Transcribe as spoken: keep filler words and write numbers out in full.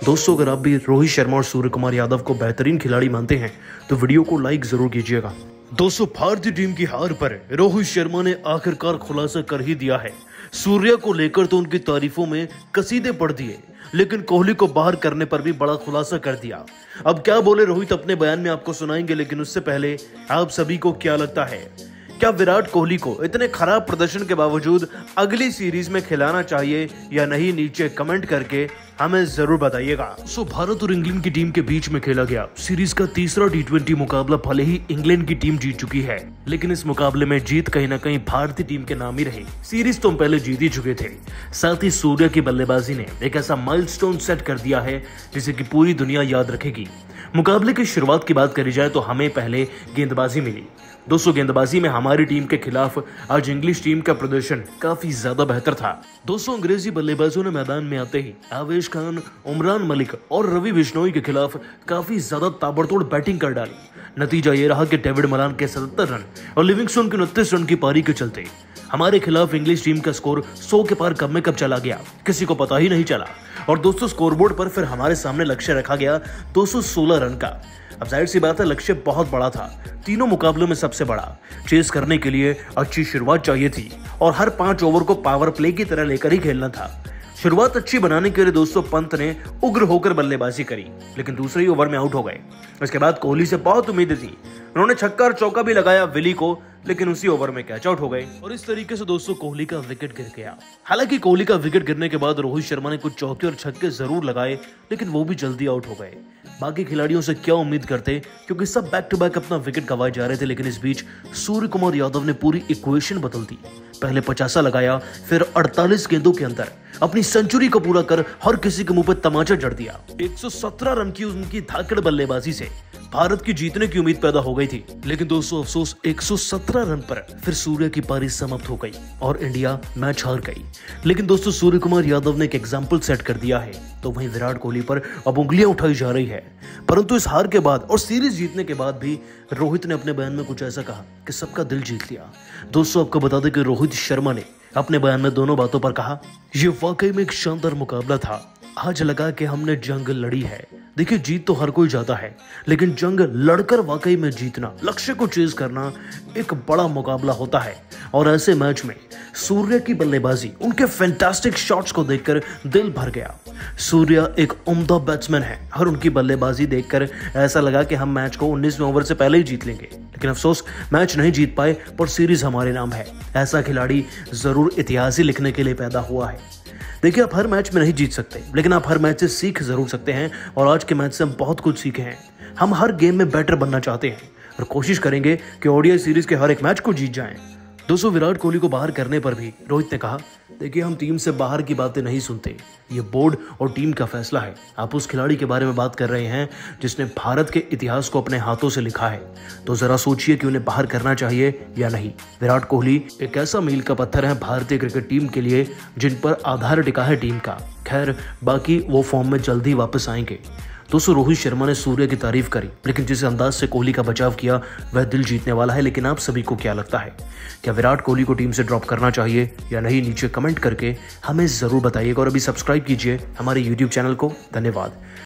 दोस्तों, अगर आप भी रोहित शर्मा और सूर्य कुमार यादव को बेहतरीन खिलाड़ी मानते हैं तो वीडियो को लाइक जरूर कीजिएगा। दोस्तों, भारतीय टीम की हार पर रोहित शर्मा ने आखिरकार खुलासा कर ही दिया है। सूर्या को लेकर तो उनकी तारीफों में कसीदे पढ़ दिए, लेकिन कोहली को बाहर करने पर भी बड़ा खुलासा कर दिया। अब क्या बोले रोहित अपने बयान में आपको सुनाएंगे, लेकिन उससे पहले आप सभी को क्या लगता है, क्या विराट कोहली को इतने खराब प्रदर्शन के बावजूद अगली सीरीज में खिलाना चाहिए या नहीं? नीचे कमेंट करके हमें जरूर बताइएगा। सो भारत और इंग्लैंड की टीम के बीच में खेला गया सीरीज का तीसरा टी ट्वेंटी मुकाबला भले ही इंग्लैंड की टीम जीत चुकी है, लेकिन इस मुकाबले में जीत कहीं ना कहीं भारतीय टीम के नाम ही रही। सीरीज तो हम पहले जीत ही चुके थे, साथ ही सूर्या की बल्लेबाजी ने एक ऐसा माइलस्टोन सेट कर दिया है जिसे कि पूरी दुनिया याद रखेगी। मुकाबले की शुरुआत की बात करी जाए तो हमें पहले गेंदबाजी मिली। दोस्तों, गेंदबाजी में हमारी टीम के खिलाफ आज इंग्लिश टीम का प्रदर्शन काफी ज्यादा बेहतर था। दोस्तों, अंग्रेजी बल्लेबाजों ने मैदान में आते ही आवेश खान, उमरान मलिक और रवि बिश्नोई के खिलाफ काफी ज्यादा ताबड़तोड़ बैटिंग कर डाली। नतीजा ये रहा कि डेविड मलान के सत्तर रन और लिविंगस्टोन के उनतीस रन की पारी के चलते हमारे खिलाफ इंग्लिश टीम का स्कोर सौ के पार कब में कब चला गया, किसी को पता ही नहीं चला। और दोस्तों, स्कोरबोर्ड पर फिर हमारे सामने लक्ष्य रखा गया दो सौ सोलह रन का। अब जाहिर सी बात है, लक्ष्य बहुत बड़ा था, तीनों मुकाबलों में सबसे बड़ा। चेस करने के लिए अच्छी शुरुआत चाहिए थी और हर पांच ओवर को पावर प्ले की तरह लेकर ही खेलना था। शुरुआत अच्छी बनाने के लिए दोस्तों पंत ने उग्र होकर बल्लेबाजी करी, लेकिन दूसरे ही ओवर में आउट हो गए। इसके बाद कोहली से बहुत उम्मीदें थी, उन्होंने छक्का और चौका भी लगाया विली को, लेकिन उसी ओवर में कैच आउट हो गए और इस तरीके से दोस्तों कोहली का विकेट गिर गया। हालांकि कोहली का विकेट गिरने के बाद रोहित शर्मा ने कुछ चौके और छक्के जरूर लगाए, लेकिन वो भी जल्दी आउट हो गए। बाकी खिलाड़ियों से क्या उम्मीद करते, क्योंकि सब बैक टू बैक अपना विकेट गंवाए जा रहे थे। लेकिन इस बीच सूर्य कुमार यादव ने पूरी इक्वेशन बदल दी। पहले पचासा लगाया, फिर अड़तालीस गेंदों के अंदर अपनी सेंचुरी को पूरा कर हर किसी के मुंह पर तमाचा जड़ दिया। एक सौ सत्रह रन की उनकी धाकड़ बल्लेबाजी से भारत की जीतने की उम्मीद पैदा हो गई थी। लेकिन दोस्तों अफसोस, एक सौ सत्रह रन पर फिर सूर्य की पारी समाप्त हो गई और इंडिया मैच हार गई। लेकिन दोस्तों, सूर्य कुमार यादव ने एक एग्जाम्पल सेट कर दिया है, तो वहीं विराट कोहली पर अब उंगलियां उठाई जा रही है। परंतु इस हार के बाद और सीरीज जीतने के बाद भी रोहित ने अपने बयान में कुछ ऐसा कहा कि सबका दिल जीत लिया। दोस्तों, आपको बता दें कि रोहित शर्मा ने अपने बयान में दोनों बातों पर कहा, ये वाकई में एक शानदार मुकाबला था। आज लगा कि हमने जंग लड़ी है। देखिए, जीत तो हर कोई जाता है, लेकिन जंग लड़कर वाकई में जीतना, लक्ष्य को चेज करना एक बड़ा मुकाबला होता है। और ऐसे मैच में सूर्य की बल्लेबाजी, उनके फैंटास्टिक शॉट्स को देखकर दिल भर गया। सूर्य एक उम्दा बैट्समैन है और उनकी बल्लेबाजी देखकर ऐसा लगा कि हम मैच को उन्नीसवें ओवर से पहले ही जीत लेंगे। लेकिन अफसोस, मैच नहीं जीत पाए, पर सीरीज हमारे नाम है। ऐसा खिलाड़ी जरूर इतिहास ही लिखने के लिए पैदा हुआ है। देखिए, आप हर मैच में नहीं जीत सकते, लेकिन आप हर मैच से सीख जरूर सकते हैं और आज के मैच से हम बहुत कुछ सीखे हैं। हम हर गेम में बेटर बनना चाहते हैं और कोशिश करेंगे कि ओडीआई सीरीज के हर एक मैच को जीत जाएं। दोस्तों, विराट कोहली को बाहर करने पर भी रोहित ने कहा, देखिए, हम टीम से बाहर की बातें नहीं सुनते, ये बोर्ड और टीम का फैसला है। आप उस खिलाड़ी के बारे में बात कर रहे हैं जिसने भारत के इतिहास को अपने हाथों से लिखा है, तो जरा सोचिए कि उन्हें बाहर करना चाहिए या नहीं। विराट कोहली एक ऐसा मील का पत्थर है भारतीय क्रिकेट टीम के लिए, जिन पर आधार टिका है टीम का। खैर, बाकी वो फॉर्म में जल्दी वापस आएंगे। दोस्तों, रोहित शर्मा ने सूर्य की तारीफ करी, लेकिन जिस अंदाज से कोहली का बचाव किया वह दिल जीतने वाला है। लेकिन आप सभी को क्या लगता है, क्या विराट कोहली को टीम से ड्रॉप करना चाहिए या नहीं? नीचे कमेंट करके हमें जरूर बताइएगा और अभी सब्सक्राइब कीजिए हमारे यूट्यूब चैनल को। धन्यवाद।